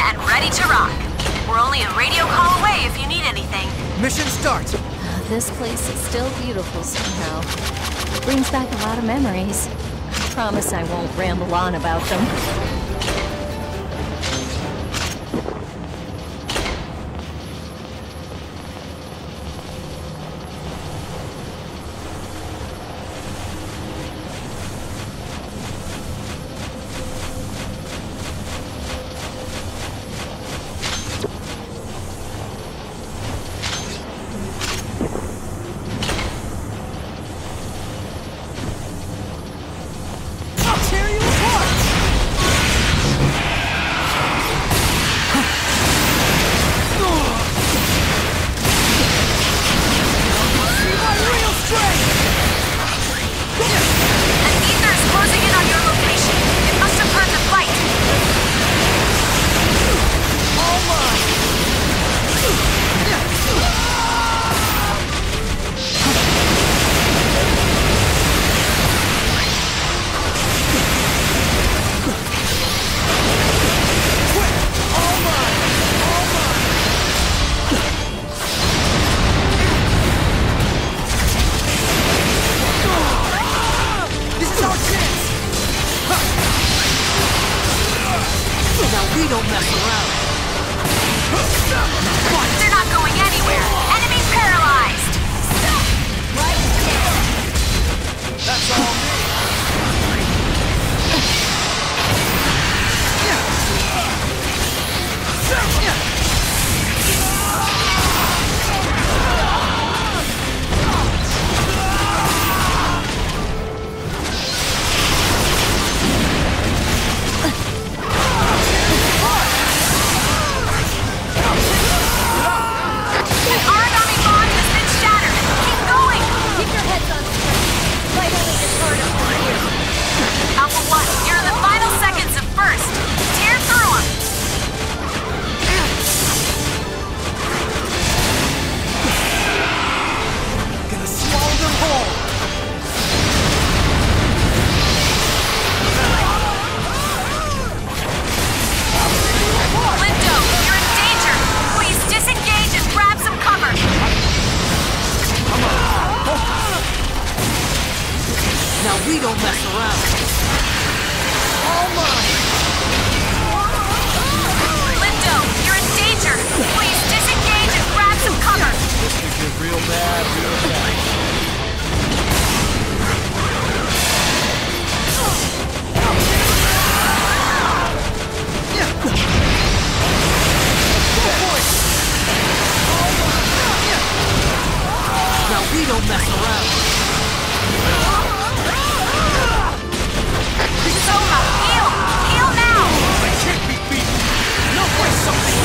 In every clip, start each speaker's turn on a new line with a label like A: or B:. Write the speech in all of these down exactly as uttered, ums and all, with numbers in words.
A: and ready to rock. We're only a radio call away if you need anything.
B: Mission start!
C: This place is still beautiful somehow. Brings back a lot of memories. I promise I won't ramble on about them.
B: We don't mess around.
A: They're not going anywhere. Enemy paralyzed.
B: Right there. That's all me. We don't mess around. All mine!
A: Lindo, you're in danger! Please disengage and grab some cover!
B: This could get real bad, real bad. Now we don't mess around.
A: Heal! Heal now!
B: I can't be beaten! No way something!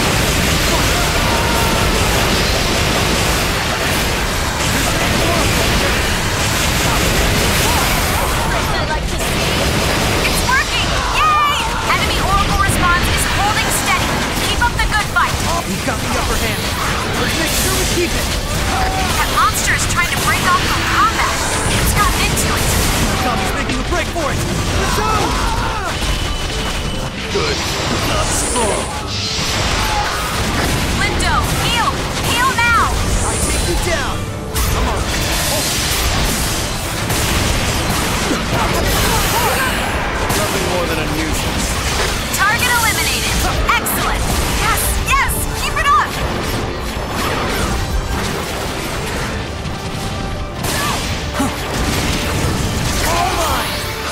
C: I'd like to see.
A: It's working! Yay! Enemy Oracle response is holding steady. Keep up the good fight.
B: We've got the upper hand. Let's make sure we keep it.
A: That monster is trying to break off from combat. It's gotten into it.
B: Tommy's making a break for it. Let's go! Good. Not strong.
A: Lindo, heal! Heal now!
B: I take you down. Come on. Nothing more than a nuisance.
A: Target eliminated. Excellent. Yes, yes! Keep it up!
B: All mine!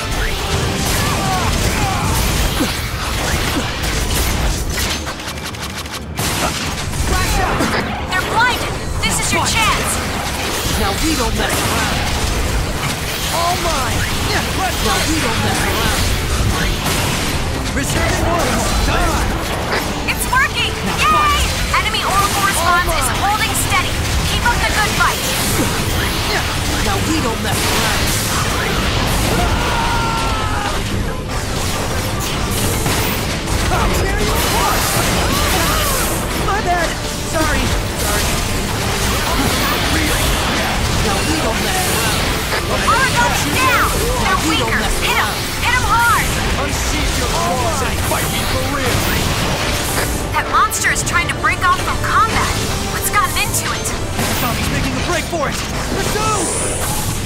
B: Flash out!
A: They're blinded. This is your chance.
B: Now we don't mess around. All mine! Now we don't mess around. Reserving orders. Die!
A: It's working! Yay! Enemy Oracle response is holding steady. Keep up the good fight.
B: Now we don't mess around. I'll tear you apart! My bad. Sorry. Sorry. Now we don't mess around.
A: Oracle's down! They're
B: We don't
A: weaker.
B: mess
A: Hit him!
B: around.
A: Hit him hard!
B: Unsheath your claws and fight me for real!
A: monster is trying to break off from combat. What's gotten into it?
B: Tommy's making a break for it! Pursue!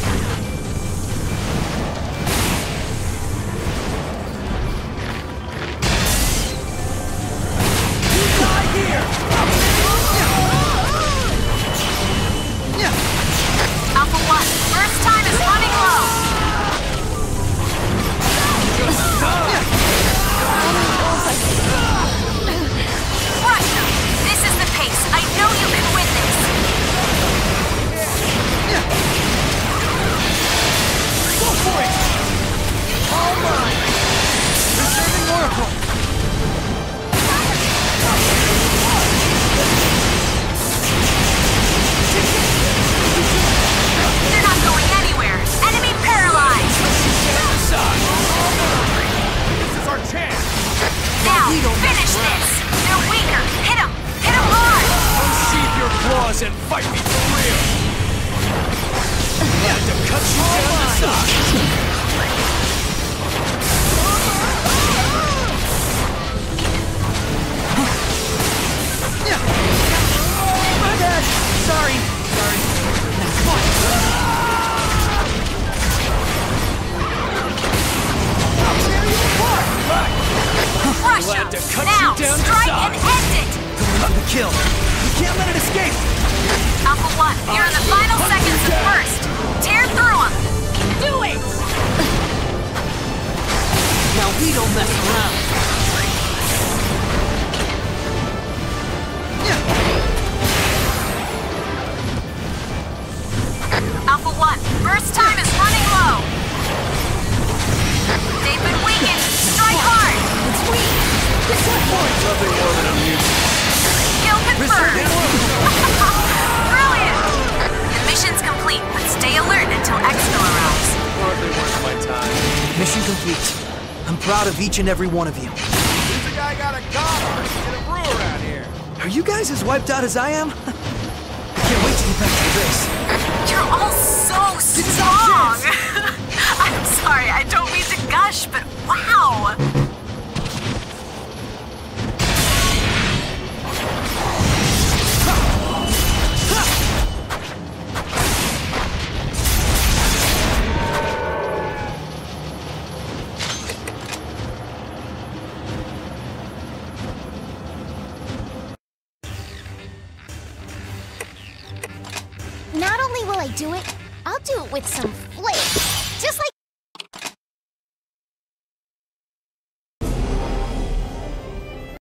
A: Alpha one, first time is running low. Crush him. This is the pace. I know you can win this.
B: Go for it! All mine! Preserving Oracle!
A: They're not going anywhere. Enemy paralyzed.
D: This is our chance!
A: Now, finish this. They're weaker. Hit them. Hit them hard.
D: Unsheath your claws and fight me for real! Had to cut you down to size!
B: My bad! Sorry! Sorry. Now, come on! I'll tear you apart!
D: Right!
A: Crush
D: Glad
A: them.
D: to cut
A: Now,
D: you down to
A: strike and
D: size.
A: end it.
B: Good the kill! You can't let it escape!
A: Alpha one, you're in the final seconds of first. Tear through them. Do it.
B: Now we don't mess around!
A: Alpha one, first time is running low. They've been weakened. Strike hard.
B: It's weak!
D: Nothing more than amusement.
A: Kill confirmed. Brilliant. The mission's complete, but stay alert until Exfil arrives.
D: Hardly worth my time.
B: Mission complete. I'm proud of each and every one of you.
D: This guy got a god artist and a brew around here.
B: Are you guys as wiped out as I am? I can't wait to get back to the base.
A: You're all so strong. I'm sorry, I don't mean to gush, but wow.
E: Not only will I do it, I'll do it with some flair. Just like